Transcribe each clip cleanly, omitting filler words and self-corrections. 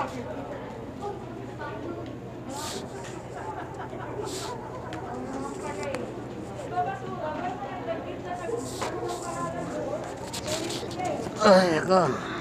Ay, ako.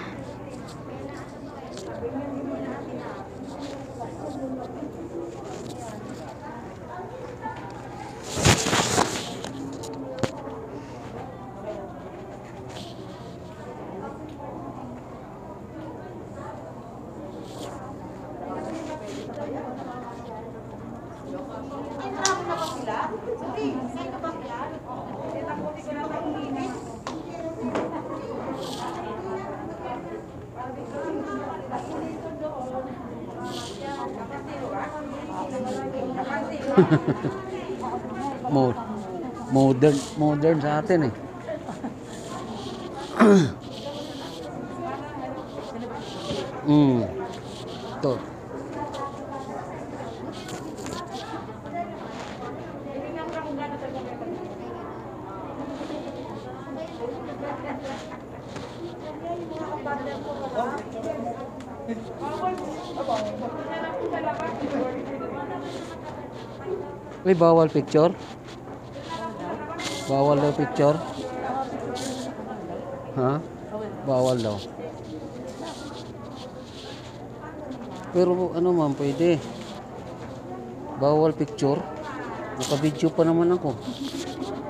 Modern sa atin eh. Ito. May bawal picture? Bawal daw picture? Ha? Bawal daw. Pero ano man, pwede. Bawal picture. Naka-video pa naman ako.